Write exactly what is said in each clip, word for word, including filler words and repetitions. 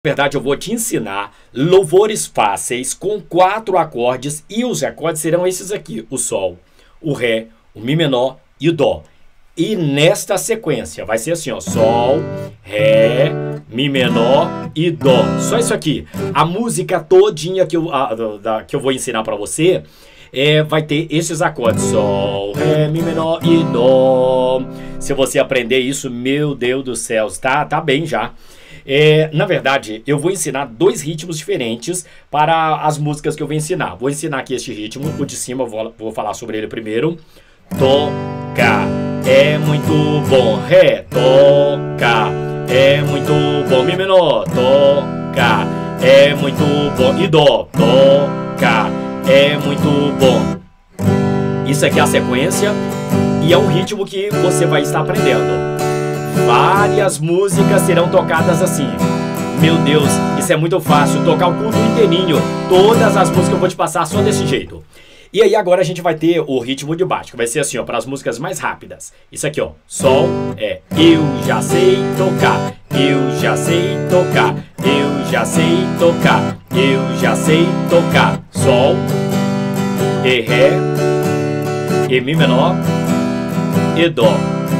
Na verdade, eu vou te ensinar louvores fáceis com quatro acordes e os acordes serão esses aqui: o Sol, o Ré, o Mi menor e o Dó. E nesta sequência vai ser assim, ó: Sol, Ré, Mi menor e Dó. Só isso aqui. A música todinha que eu, a, da, que eu vou ensinar para você é, vai ter esses acordes: Sol, Ré, Mi menor e Dó. Se você aprender isso, meu Deus do céu, tá, tá bem já. É, na verdade, eu vou ensinar dois ritmos diferentes para as músicas que eu vou ensinar. Vou ensinar aqui este ritmo, o de cima, eu vou, vou falar sobre ele primeiro. Toca, é muito bom. Ré, toca, é muito bom. Mi menor, toca, é muito bom. E Dó, toca, é muito bom. Isso aqui é a sequência e é um ritmo que você vai estar aprendendo. Várias músicas serão tocadas assim. Meu Deus, isso é muito fácil. Tocar o culto inteirinho. Todas as músicas eu vou te passar só desse jeito. E aí agora a gente vai ter o ritmo de baixo, que vai ser assim, ó, para as músicas mais rápidas. Isso aqui, ó. Sol é eu já sei tocar. Eu já sei tocar. Eu já sei tocar. Eu já sei tocar. Sol, e Ré, e Mi menor, e Dó.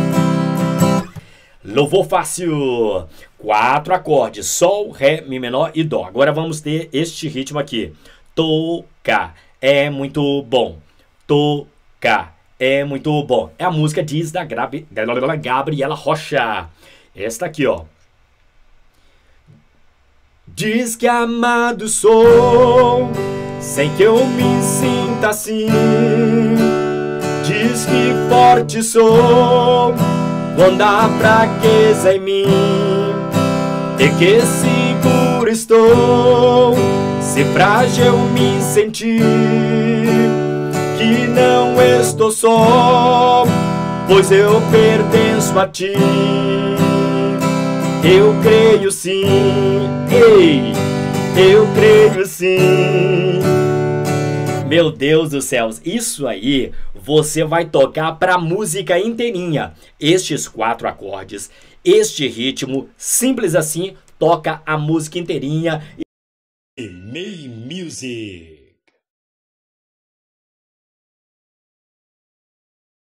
Louvor fácil, quatro acordes: Sol, Ré, Mi menor e Dó. Agora vamos ter este ritmo aqui: tocar, é muito bom. Tocar, é muito bom. É a música Diz da Gabriela Rocha. Esta aqui, ó. Diz que amado sou, sem que eu me sinta assim. Diz que forte sou quando há fraqueza em mim, e que seguro estou se frágil me sentir, que não estou só, pois eu pertenço a ti. Eu creio sim, ei, eu creio sim. Meu Deus do céu, isso aí você vai tocar para a música inteirinha. Estes quatro acordes, este ritmo, simples assim, toca a música inteirinha. May Music.